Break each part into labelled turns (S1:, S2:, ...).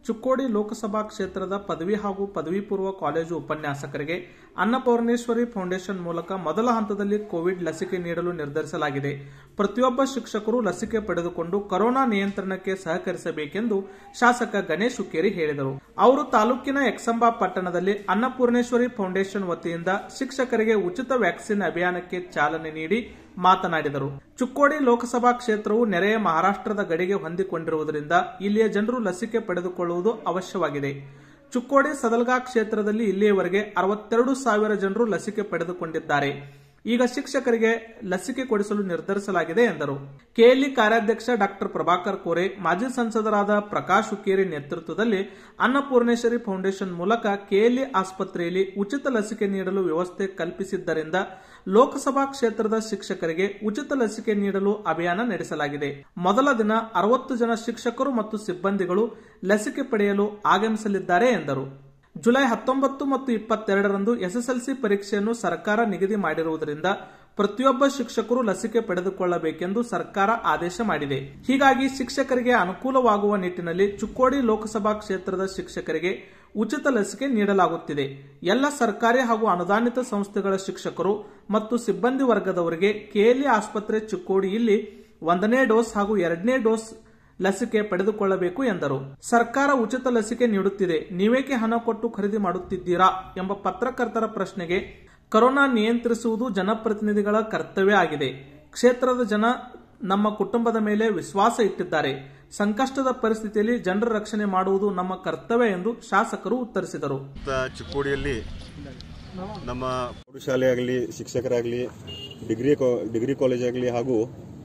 S1: ಚಿಕ್ಕೋಡಿ ಲೋಕಸಭಾ ಕ್ಷೇತ್ರದ ಪದವಿ ಹಾಗೂ ಪದವಿ ಪೂರ್ವ ಕಾಲೇಜು ಉಪನ್ಯಾಸಕರಿಗೆ ಅನ್ನಪೂರ್ಣೇಶ್ವರಿ ಫೌಂಡೇಶನ್ ಮೂಲಕ ಮೊದಲ ಹಂತದಲ್ಲಿ ಕೋವಿಡ್ ಲಸಿಕೆ ನೀಡಲು ನಿರ್ಧರಿಸಲಾಗಿದೆ. ಪ್ರತಿಯೊಬ್ಬ ಶಿಕ್ಷಕರು ಲಸಿಕೆ ಪಡೆದುಕೊಂಡು ಕೊರೋನಾ ನಿಯಂತ್ರಣಕ್ಕೆ ಸಹಕರಿಸಬೇಕೆಂದು ಶಾಸಕ ಗಣೇಶ್ ಹುಕ್ಕೇರಿ ಹೇಳಿದರು. ಅವರು ತಾಲೂಕಿನ ಯಕ್ಷಂಬ ಪಟ್ಟಣದಲ್ಲಿ ಅನ್ನಪೂರ್ಣೇಶ್ವರಿ ಫೌಂಡೇಶನ್ ವತಿಯಿಂದ ಶಿಕ್ಷಕರಿಗೆ ಉಚಿತ ವ್ಯಾಕ್ಸಿನ್ ಅಭಿಯಾನಕ್ಕೆ ಚಾಲನೆ ನೀಡಿ ಮಾತನಾಡಿದರು. ಚಿಕ್ಕೋಡಿ ಲೋಕಸಭಾ ಕ್ಷೇತ್ರವು ನೆರೆಯ ಮಹಾರಾಷ್ಟ್ರದ ಗಡಿಗೆ ಹೊಂದಿಕೊಂಡಿರುವುದರಿಂದ ಇಲ್ಲಿಯ ಜನರು ಲಸಿಕೆ ಪಡೆದುಕೊಳ್ಳುವುದು ಅವಶ್ಯವಾಗಿದೆ. ಚಿಕ್ಕೋಡಿ ಸದಲ್ಗಾ ಕ್ಷೇತ್ರದಲ್ಲಿ ಇಲ್ಲಿಯವರೆಗೆ 62,000 ಜನರು ಲಸಿಕೆ ಪಡೆದುಕೊಂಡಿದ್ದಾರೆ. ಈಗ ಶಿಕ್ಷಕರಿಗೆ ಲಸಿಕೆ ಕೊಡಿಸಲು ನಿರ್ಧರಿಸಲಾಗಿದೆ ಎಂದರು. ಕೆಎಲ್ಇ ಕಾರ್ಯಾಧ್ಯಕ್ಷ ಡಾ ಪ್ರಭಾಕರ್ ಕೋರೆ, ಮಾಜಿ ಸಂಸದರಾದ ಪ್ರಕಾಶ್ ಹುಕ್ಕೇರಿ ನೇತೃತ್ವದಲ್ಲಿ ಅನ್ನಪೂರ್ಣೇಶ್ವರಿ ಫೌಂಡೇಶನ್ ಮೂಲಕ ಕೆಎಲ್ಇ ಆಸ್ಪತ್ರೆಯಲ್ಲಿ ಉಚಿತ ಲಸಿಕೆ ನೀಡಲು ವ್ಯವಸ್ಥೆ ಕಲ್ಪಿಸಿದ್ದರಿಂದ ಲೋಕಸಭಾ ಕ್ಷೇತ್ರದ ಶಿಕ್ಷಕರಿಗೆ ಉಚಿತ ಲಸಿಕೆ ನೀಡಲು ಅಭಿಯಾನ ನಡೆಸಲಾಗಿದೆ. ಮೊದಲ ದಿನ 60 ಜನ ಶಿಕ್ಷಕರು ಮತ್ತು ಸಿಬ್ಬಂದಿಗಳು ಲಸಿಕೆ ಪಡೆಯಲು ಆಗಮಿಸಲಿದ್ದಾರೆ ಎಂದರು. ಜುಲೈ 19 ಮತ್ತು 22ರಂದು ಎಸ್ಎಸ್ಎಲ್ಸಿ ಪರೀಕ್ಷೆಯನ್ನು ಸರ್ಕಾರ ನಿಗದಿ ಮಾಡಿರುವುದರಿಂದ ಪ್ರತಿಯೊಬ್ಬ ಶಿಕ್ಷಕರು ಲಸಿಕೆ ಪಡೆದುಕೊಳ್ಳಬೇಕೆಂದು ಸರ್ಕಾರ ಆದೇಶ ಮಾಡಿದೆ. ಹೀಗಾಗಿ ಶಿಕ್ಷಕರಿಗೆ ಅನುಕೂಲವಾಗುವ ನಿಟ್ಟಿನಲ್ಲಿ ಚಿಕ್ಕೋಡಿ ಲೋಕಸಭಾ ಕ್ಷೇತ್ರದ ಶಿಕ್ಷಕರಿಗೆ ಉಚಿತ ಲಸಿಕೆ ನೀಡಲಾಗುತ್ತಿದೆ. ಎಲ್ಲ ಸರ್ಕಾರಿ ಹಾಗೂ ಅನುದಾನಿತ ಸಂಸ್ಥೆಗಳ ಶಿಕ್ಷಕರು ಮತ್ತು ಸಿಬ್ಬಂದಿ ವರ್ಗದವರಿಗೆ ಕೆಎಲ್ಇ ಆಸ್ಪತ್ರೆ ಚಿಕ್ಕೋಡಿ ಇಲ್ಲಿ 1ನೇ ಡೋಸ್ ಹಾಗೂ 2ನೇ ಡೋಸ್ ಲಸಿಕೆ ಪಡೆದುಕೊಳ್ಳಬೇಕು ಎಂದರು. ಸರ್ಕಾರ ಉಚಿತ ಲಸಿಕೆ ನೀಡುತ್ತಿದೆ, ನೀವೇಕೆ ಹಣ ಕೊಟ್ಟು ಖರೀದಿ ಮಾಡುತ್ತಿದ್ದೀರಾ ಎಂಬ ಪತ್ರಕರ್ತರ ಪ್ರಶ್ನೆಗೆ ಕೊರೋನಾ ನಿಯಂತ್ರಿಸುವುದು ಜನಪ್ರತಿನಿಧಿಗಳ ಕರ್ತವ್ಯ ಆಗಿದೆ. ಕ್ಷೇತ್ರದ ಜನ ನಮ್ಮ ಕುಟುಂಬದ ಮೇಲೆ ವಿಶ್ವಾಸ ಇಟ್ಟಿದ್ದಾರೆ. ಸಂಕಷ್ಟದ ಪರಿಸ್ಥಿತಿಯಲ್ಲಿ ಜನರ ರಕ್ಷಣೆ ಮಾಡುವುದು ನಮ್ಮ ಕರ್ತವ್ಯ ಎಂದು ಶಾಸಕರು ಉತ್ತರಿಸಿದರು.
S2: ಚಿಕ್ಕೋಡಿಯಲ್ಲಿ ನಮ್ಮ ಪ್ರೌಢಶಾಲೆ ಆಗಲಿ, ಶಿಕ್ಷಕರಾಗಲಿ, ಡಿಗ್ರಿ ಕಾಲೇಜ್ ಆಗಲಿ ಹಾಗೂ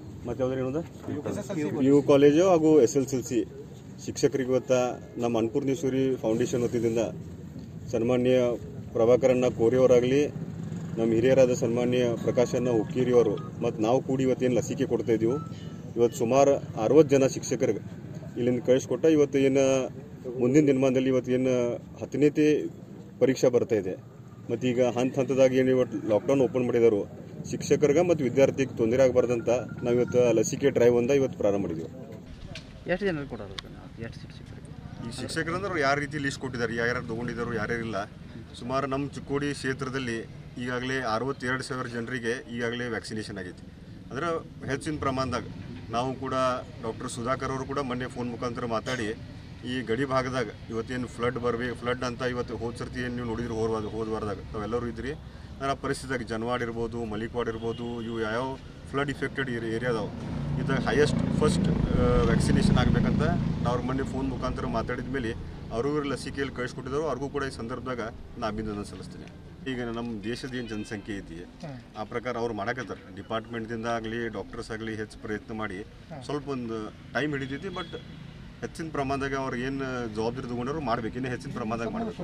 S2: PU ಕಾಲೇಜು ಹಾಗೂ SSLC ಶಿಕ್ಷಕರಿಗೆ ಇವತ್ತ ನಮ್ಮ ಅನ್ನಪೂರ್ಣೇಶ್ವರಿ ಫೌಂಡೇಶನ್ ವತಿಯಿಂದ ಸನ್ಮಾನ್ಯ ಪ್ರಭಾಕರಣ್ಣ ಕೋರೆಯವರಾಗಲಿ, ನಮ್ಮ ಹಿರಿಯರಾದ ಸನ್ಮಾನ್ಯ ಪ್ರಕಾಶಣ್ಣ ಹುಕ್ಕೇರಿ ಅವರು ಮತ್ತು ನಾವು ಕೂಡಿ ಇವತ್ತೇನು ಲಸಿಕೆ ಕೊಡ್ತಾ ಇದ್ದೀವಿ. ಇವತ್ತು ಸುಮಾರು 60 ಜನ ಶಿಕ್ಷಕರಿಗೆ ಇಲ್ಲಿಂದ ಕಳಿಸ್ಕೊಟ್ಟ. ಇವತ್ತು ಏನು ಮುಂದಿನ ದಿನಮಾನದಲ್ಲಿ ಇವತ್ತೇನು 10ನೇ ಪರೀಕ್ಷೆ ಬರ್ತಾ ಇದೆ ಮತ್ತು ಈಗ ಹಂತದಾಗಿ ಏನು ಇವತ್ತು ಲಾಕ್ಡೌನ್ ಓಪನ್ ಮಾಡಿದರು. ಶಿಕ್ಷಕರಿಗೆ ಮತ್ತು ವಿದ್ಯಾರ್ಥಿಗೆ ತೊಂದರೆ ಆಗಬಾರ್ದಂತ ನಾವು ಇವತ್ತು ಲಸಿಕೆ ಡ್ರೈವ್ ಒಂದು ಇವತ್ತು ಪ್ರಾರಂಭ ಮಾಡಿದ್ವಿ.
S3: ಎಷ್ಟು ಜನರು ಕೊಡೋರು? ಎಷ್ಟು ಶಿಕ್ಷಕರಿಗೆ?
S2: ಈ ಶಿಕ್ಷಕರಂದ್ರೆ ಯಾವ ರೀತಿ ಲಿಸ್ಟ್ ಕೊಟ್ಟಿದ್ದಾರೆ, ಯಾರ್ಯಾರು ತೊಗೊಂಡಿದ್ದಾರೆ, ಯಾರ್ಯಾರಿಲ್ಲ. ಸುಮಾರು ನಮ್ಮ ಚಿಕ್ಕೋಡಿ ಕ್ಷೇತ್ರದಲ್ಲಿ ಈಗಾಗಲೇ 62,000 ಜನರಿಗೆ ಈಗಾಗಲೇ ವ್ಯಾಕ್ಸಿನೇಷನ್ ಆಗೈತಿ. ಅಂದ್ರೆ ಹೆಚ್ಚಿನ ಪ್ರಮಾಣದಾಗ ನಾವು ಕೂಡ ಡಾಕ್ಟರ್ ಸುಧಾಕರ್ ಅವರು ಕೂಡ ಮೊನ್ನೆ ಫೋನ್ ಮುಖಾಂತರ ಮಾತಾಡಿ ಈ ಗಡಿ ಭಾಗದಾಗ ಇವತ್ತೇನು ಫ್ಲಡ್ ಅಂತ ಇವತ್ತು ಹೋದ ಸರ್ತಿ ಏನು ನೀವು ನೋಡಿದ್ರು ಹೋದ ವಾರದಾಗ ತಾವೆಲ್ಲರೂ ಇದ್ರಿ. ಆ ಪರಿಸ್ಥಿತಿಯಾಗಿ ಜನವಾಡ್ ಇರ್ಬೋದು, ಮಲಿಕ್ವಾಡ್ ಇರ್ಬೋದು, ಇವು ಯಾವ ಫ್ಲಡ್ ಇಫೆಕ್ಟೆಡ್ ಏರಿಯಾ ಅದಾವೆ. ಇದಾಗ ಹೈಯೆಸ್ಟ್ ಫಸ್ಟ್ ವ್ಯಾಕ್ಸಿನೇಷನ್ ಆಗಬೇಕಂತ ನಾವು ಮೊನ್ನೆ ಫೋನ್ ಮುಖಾಂತರ ಮಾತಾಡಿದ ಮೇಲೆ ಅವರು ಲಸಿಕೆಯಲ್ಲಿ ಕಳಿಸ್ಕೊಟ್ಟಿದ್ರು. ಅವ್ರಿಗೂ ಕೂಡ ಈ ಸಂದರ್ಭದಾಗ ನಾ ಅಭಿನಂದನೆ ಸಲ್ಲಿಸ್ತೀನಿ. ಈಗ ನಮ್ಮ ದೇಶದ ಏನು ಜನಸಂಖ್ಯೆ ಐತಿ ಆ ಪ್ರಕಾರ ಅವ್ರು ಮಾಡಕತ್ತಾರೆ. ಡಿಪಾರ್ಟ್ಮೆಂಟ್ದಿಂದ ಆಗಲಿ, ಡಾಕ್ಟರ್ಸ್ ಆಗಲಿ ಹೆಚ್ಚು ಪ್ರಯತ್ನ ಮಾಡಿ ಸ್ವಲ್ಪ ಒಂದು ಟೈಮ್ ಹಿಡಿತೈತಿ. ಬಟ್ ಹೆಚ್ಚಿನ ಪ್ರಮಾಣದಾಗ ಅವ್ರು ಏನು ಜವಾಬ್ದಾರಿ ತೊಗೊಂಡ್ರು ಮಾಡ್ಬೇಕು, ಇನ್ನೂ ಹೆಚ್ಚಿನ ಪ್ರಮಾಣದಾಗ ಮಾಡಬೇಕು.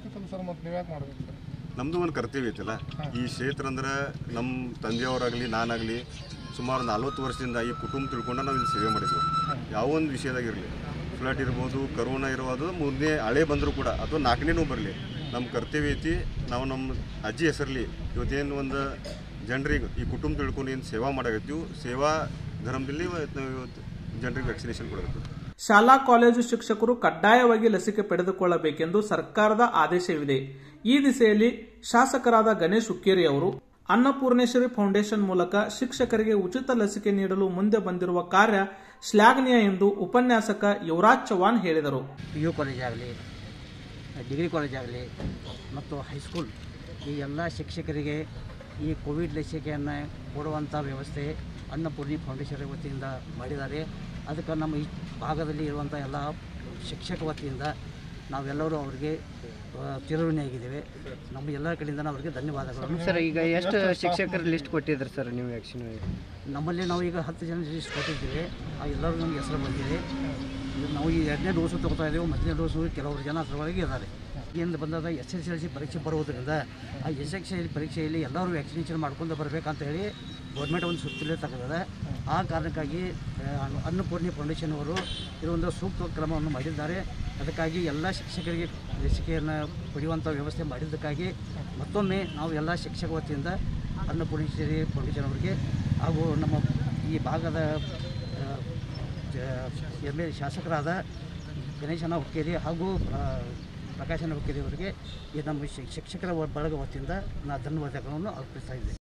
S2: ನಮ್ಮದು ಒಂದು ಕರ್ತವ್ಯ ಐತಲ್ಲ ಈ ಕ್ಷೇತ್ರ. ಅಂದ್ರೆ ನಮ್ಮ ತಂದೆಯವರಾಗಲಿ, ನಾನಾಗಲಿ ಸುಮಾರು 40 ವರ್ಷದಿಂದ ಈ ಕುಟುಂಬ ತಿಳ್ಕೊಂಡು ನಾವು ಇಲ್ಲಿ ಸೇವೆ ಮಾಡಿದ್ವಿ. ಯಾವ ಒಂದು ವಿಷಯದಾಗಿರಲಿ, ಫ್ಲಡ್ ಇರ್ಬೋದು, ಕರೋನಾ ಇರ್ಬೋದು, ಮುಂದೆ ಹಳೆ ಬಂದರೂ ಕೂಡ ಅಥವಾ 4ನೇನೂ ಬರಲಿ, ನಮ್ಮ ಕರ್ತವ್ಯ ಐತಿ. ನಾವು ನಮ್ಮ ಅಜ್ಜಿ ಹೆಸರಲ್ಲಿ ಇವತ್ತೇನು ಒಂದು ಜನರಿಗೆ ಈ ಕುಟುಂಬ ತಿಳ್ಕೊಂಡು ಏನು ಸೇವಾ ಮಾಡಾಕತ್ತೀವಿ, ಸೇವಾ ಧರ್ಮದಲ್ಲಿ ನಾವು ಇವತ್ತು ಜನರಿಗೆ ವ್ಯಾಕ್ಸಿನೇಷನ್ ಕೊಡಬೇಕು.
S1: ಶಾಲಾ ಕಾಲೇಜು ಶಿಕ್ಷಕರು ಕಡ್ಡಾಯವಾಗಿ ಲಸಿಕೆ ಪಡೆದುಕೊಳ್ಳಬೇಕೆಂದು ಸರ್ಕಾರದ ಆದೇಶವಿದೆ. ಈ ದಿಸೆಯಲ್ಲಿ ಶಾಸಕರಾದ ಗಣೇಶ್ ಹುಕ್ಕೇರಿ ಅವರು ಅನ್ನಪೂರ್ಣೇಶ್ವರಿ ಫೌಂಡೇಶನ್ ಮೂಲಕ ಶಿಕ್ಷಕರಿಗೆ ಉಚಿತ ಲಸಿಕೆ ನೀಡಲು ಮುಂದೆ ಬಂದಿರುವ ಕಾರ್ಯ ಶ್ಲಾಘನೀಯ ಎಂದು ಉಪನ್ಯಾಸಕ ಯುವರಾಜ್ ಚೌಹಾಣ್ ಹೇಳಿದರು.
S3: PU ಕಾಲೇಜ್ ಆಗಲಿ, ಡಿಗ್ರಿ ಕಾಲೇಜ್ ಆಗಲಿ ಮತ್ತು ಹೈಸ್ಕೂಲ್ ಈ ಎಲ್ಲ ಶಿಕ್ಷಕರಿಗೆ ಈ ಕೋವಿಡ್ ಲಸಿಕೆಯನ್ನು ಕೊಡುವಂಥ ವ್ಯವಸ್ಥೆ ಅನ್ನಪೂರ್ಣಿ ಫೌಂಡೇಶನ್ ವತಿಯಿಂದ ಮಾಡಿದ್ದಾರೆ. ಅದಕ್ಕೆ ನಮ್ಮ ಈ ಭಾಗದಲ್ಲಿ ಇರುವಂಥ ಎಲ್ಲ ಶಿಕ್ಷಕ ವತಿಯಿಂದ ನಾವೆಲ್ಲರೂ ಅವರಿಗೆ ಚಿರಋಣಿಯಾಗಿದ್ದೇವೆ. ನಮ್ಮ ಎಲ್ಲ ಕಡೆಯಿಂದ ಅವರಿಗೆ ಧನ್ಯವಾದಗಳು.
S4: ಸರ್, ಈಗ ಎಷ್ಟು ಶಿಕ್ಷಕರ ಲಿಸ್ಟ್ ಕೊಟ್ಟಿದ್ರು ಸರ್ ನೀವು ವ್ಯಾಕ್ಸಿನ್?
S3: ನಮ್ಮಲ್ಲಿ ನಾವು ಈಗ 10 ಜನ ಲಿಸ್ಟ್ ಕೊಟ್ಟಿದ್ದೀವಿ. ಆ ಎಲ್ಲರೂ ನಮಗೆ ಹೆಸರು ಬಂದಿದೆ. ನಾವು ಈ 2ನೇ ಡೋಸು ತೊಗೊತಾ ಇದ್ದೇವೆ. 1ನೇ ಡೋಸು ಕೆಲವರು ಜನ ಅದರೊಳಗೆ ಇದ್ದಾರೆ. ಏನು ಬಂದಾಗ SSLC ಪರೀಕ್ಷೆ ಬರುವುದರಿಂದ ಆ SSLC ಪರೀಕ್ಷೆಯಲ್ಲಿ ಎಲ್ಲರೂ ವ್ಯಾಕ್ಸಿನೇಷನ್ ಮಾಡ್ಕೊಂಡು ಬರಬೇಕಂತ ಹೇಳಿ ಗೌರ್ಮೆಂಟ್ ಒಂದು ಸುತ್ತಲೇ ತಗೊಂಡಿದೆ. ಆ ಕಾರಣಕ್ಕಾಗಿ ಅನ್ನಪೂರ್ಣಿ ಫೌಂಡೇಶನ್ ಅವರು ಇದೊಂದು ಸೂಕ್ತ ಕ್ರಮವನ್ನು ಮಾಡಿದ್ದಾರೆ. ಅದಕ್ಕಾಗಿ ಎಲ್ಲ ಶಿಕ್ಷಕರಿಗೆ ಲಸಿಕೆಯನ್ನು ಪಡೆಯುವಂಥ ವ್ಯವಸ್ಥೆ ಮಾಡಿದ್ದಕ್ಕಾಗಿ ಮತ್ತೊಮ್ಮೆ ನಾವು ಎಲ್ಲ ಶಿಕ್ಷಕ ವತಿಯಿಂದ ಅನ್ನಪೂರ್ಣೇಶ್ವರಿ ಫೌಂಡೇಶನ್ ಅವರಿಗೆ ಹಾಗೂ ನಮ್ಮ ಈ ಭಾಗದ ಶಾಸಕರಾದ ಗಣೇಶನ ಹುಕ್ಕೇರಿ ಹಾಗೂ ಪ್ರಕಾಶನ ಹುಕ್ಕೇರಿ ಅವರಿಗೆ ಈ ನಮ್ಮ ಶಿಕ್ಷಕರ ಬಳಗ ವತಿಯಿಂದ ನಾನು ಧನ್ಯವಾದಗಳನ್ನು ಅರ್ಪಿಸ್ತಾ ಇದ್ದೆ.